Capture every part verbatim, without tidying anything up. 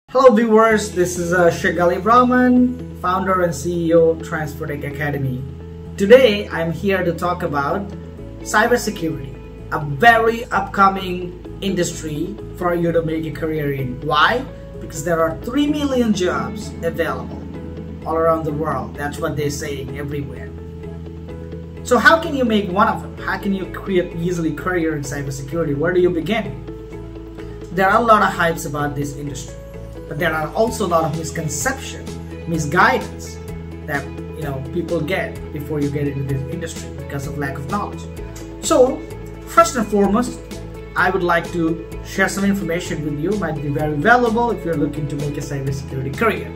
Hello viewers, this is uh, Shagali Brahman, founder and C E O of Transfotech Academy. Today I'm here to talk about cybersecurity, a very upcoming industry for you to make a career in. Why? Because there are three million jobs available all around the world. That's what they're saying everywhere. So how can you make one of them? How can you create easily career in cybersecurity? Where do you begin? There are a lot of hypes about this industry. But there are also a lot of misconception, misguidance that you know people get before you get into this industry because of lack of knowledge. So, first and foremost, I would like to share some information with you. Might be very valuable if you're looking to make a cybersecurity career.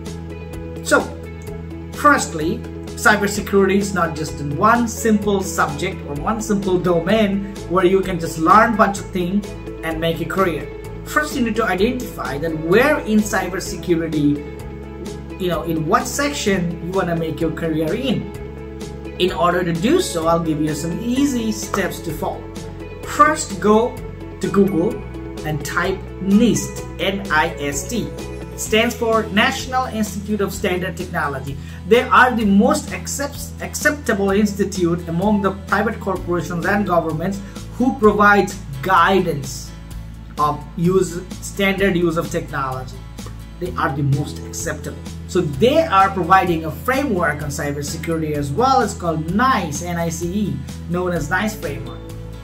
So, firstly, cybersecurity is not just in one simple subject or one simple domain where you can just learn a bunch of things and make a career. First, you need to identify that where in cybersecurity, you know, in what section you want to make your career in. In order to do so, I'll give you some easy steps to follow. First, go to Google and type NIST, N I S T. It stands for National Institute of Standard Technology. They are the most accept acceptable institute among the private corporations and governments who provides guidance of use standard use of technology. They are the most acceptable. So they are providing a framework on cybersecurity as well. It's called NICE, N I C E, known as NICE framework.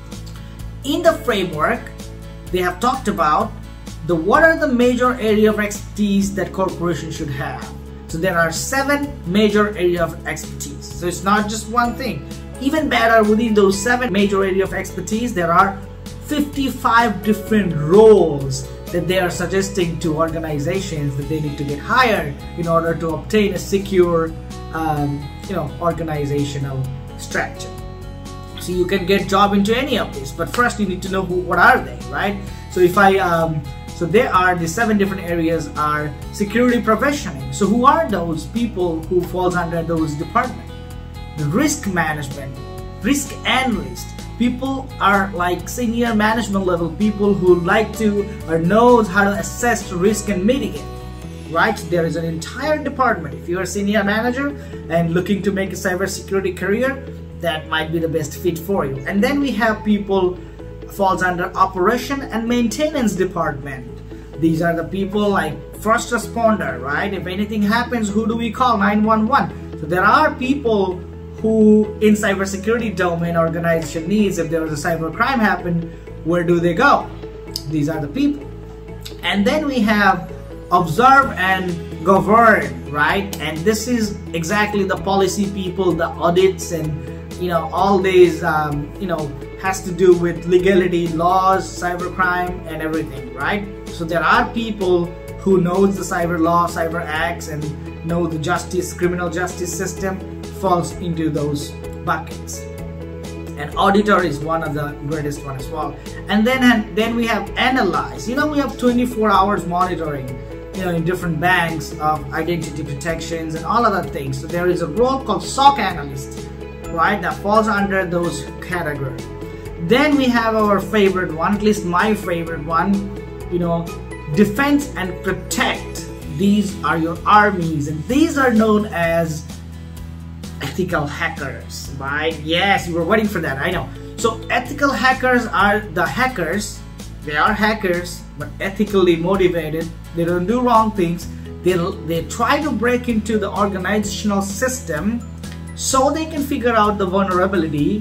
In the framework, they have talked about the what are the major area of expertise that corporations should have. So there are seven major area of expertise. So it's not just one thing. Even better, within those seven major area of expertise, there are fifty-five different roles that they are suggesting to organizations that they need to get hired in order to obtain a secure um, you know, organizational structure. So you can get job into any of these, but first you need to know who, what are they, right? So if I um, so there are the seven different areas are security professional. So who are those people who falls under those departments? The risk management, risk analyst. People are like senior management level people who like to or knows how to assess risk and mitigate, right? There is an entire department. If you're a senior manager and looking to make a cybersecurity career, that might be the best fit for you. And then we have people falls under operation and maintenance department. These are the people like first responder, right? If anything happens, who do we call? nine one one. So there are people who in cybersecurity domain organization needs, if there was a cyber crime happen, where do they go? These are the people. And then we have observe and govern, right? And this is exactly the policy people, the audits and you know all these um, you know has to do with legality, laws, cyber crime and everything, right? So there are people who knows the cyber law, cyber acts and know the justice, criminal justice system falls into those buckets. And auditor is one of the greatest one as well. And then and then we have analyze. You know, we have twenty-four hours monitoring, you know, in different banks of identity protections and all other things. So there is a role called S O C analyst, right? That falls under those categories. Then we have our favorite one, at least my favorite one, you know, defense and protect. These are your armies, and these are known as ethical hackers, right? Yes, you were waiting for that, I know. So ethical hackers are the hackers. They are hackers, but ethically motivated. They don't do wrong things. They, they try to break into the organizational system so they can figure out the vulnerability,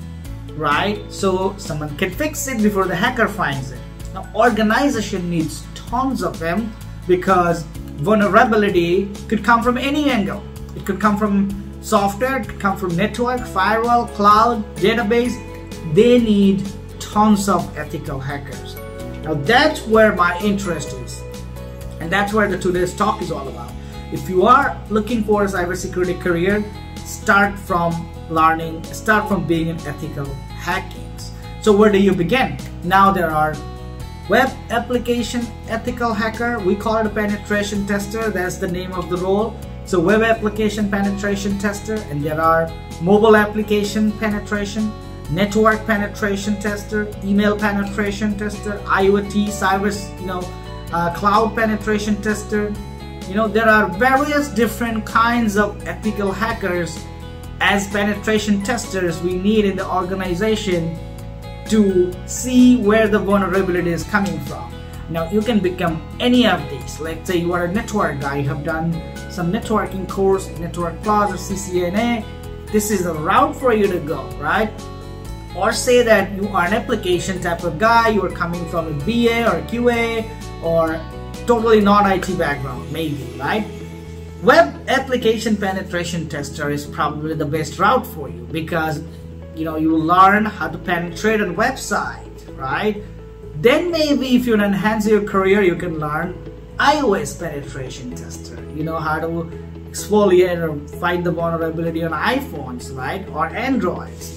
right? So someone can fix it before the hacker finds it. Now, organization needs tons of them because vulnerability could come from any angle. It could come from software, it could come from network, firewall, cloud, database. They need tons of ethical hackers. Now that's where my interest is. And that's where the today's talk is all about. If you are looking for a cybersecurity career, start from learning, start from being an ethical hacking. So where do you begin? Now there are web application ethical hacker. We call it a penetration tester. That's the name of the role. So web application penetration tester, and there are mobile application penetration, network penetration tester, email penetration tester, IoT, cyber, you know, uh, cloud penetration tester. You know, there are various different kinds of ethical hackers as penetration testers we need in the organization to see where the vulnerability is coming from. Now you can become any of these. Let's say you are a network guy, you have done some networking course, Network Plus or C C N A. This is the route for you to go, right? Or say that you are an application type of guy, you are coming from a B A or a Q A or totally non-I T background, maybe, right? Web application penetration tester is probably the best route for you because you know you will learn how to penetrate a website, right? Then maybe if you enhance your career, you can learn iOS penetration tester. You know how to exfoliate or find the vulnerability on iPhones, right? Or Androids.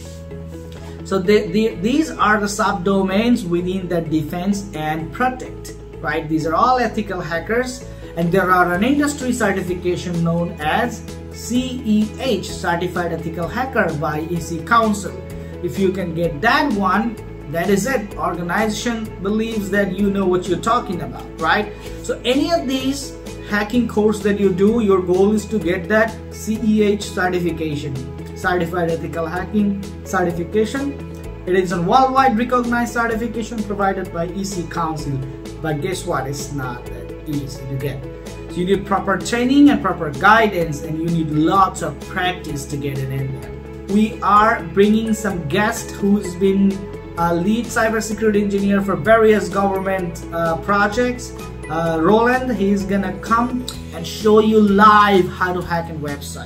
So the, the, these are the subdomains within the defense and protect, right? These are all ethical hackers, and there are an industry certification known as C E H, Certified Ethical Hacker by E C Council. If you can get that one, that is it. Organization believes that you know what you're talking about, right? So any of these hacking course that you do, your goal is to get that C E H certification, Certified Ethical Hacking certification. It is a worldwide recognized certification provided by E C Council, but guess what? It's not that easy to get. So you need proper training and proper guidance, and you need lots of practice to get it in there. We are bringing some guest who's been a lead cybersecurity engineer for various government uh, projects. Uh, Roland, he's gonna come and show you live how to hack a website.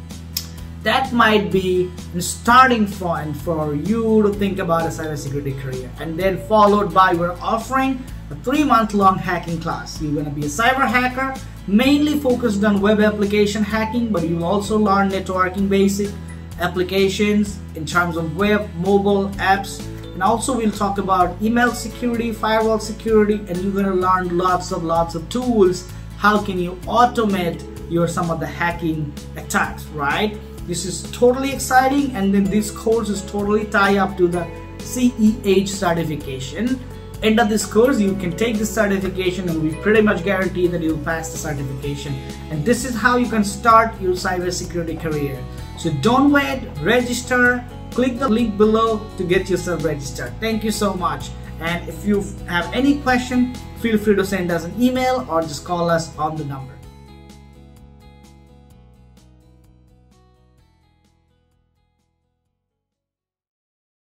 That might be a starting point for you to think about a cybersecurity career, and then followed by we're offering a three-month-long hacking class. You're gonna be a cyber hacker, mainly focused on web application hacking, but you'll also learn networking basic applications in terms of web, mobile apps. And also we'll talk about email security, firewall security, and you're going to learn lots of lots of tools. How can you automate your some of the hacking attacks, right? This is totally exciting, and then this course is totally tied up to the C E H certification. End of this course, you can take this certification and we pretty much guarantee that you'll pass the certification. And this is how you can start your cybersecurity career. So don't wait, register. Click the link below to get yourself registered. Thank you so much. And if you have any question, feel free to send us an email or just call us on the number.